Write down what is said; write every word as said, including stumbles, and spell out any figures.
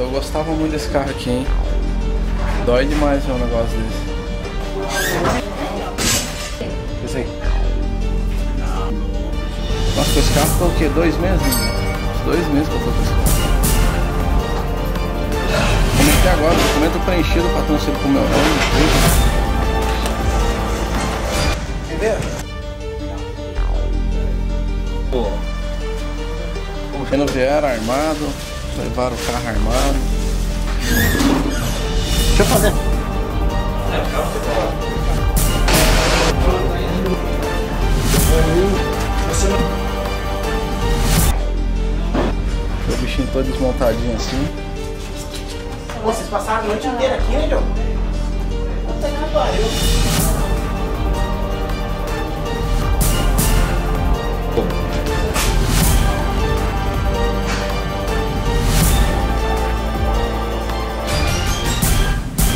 eu gostava muito desse carro aqui, hein? Dói demais ver um negócio desse. Esse aí. Nossa, esse carro ficou o quê? Dois meses? Né? Dois meses que eu tô com esse carro. Comentei agora, documento preenchido para transferir pro meu nome. Entendeu? Pô. Quando vieram armado, levaram o carro armado. Deixa eu fazer. O bichinho todo desmontadinho assim. Vocês passaram a noite inteira aqui, né, João? Não tem nada, eu.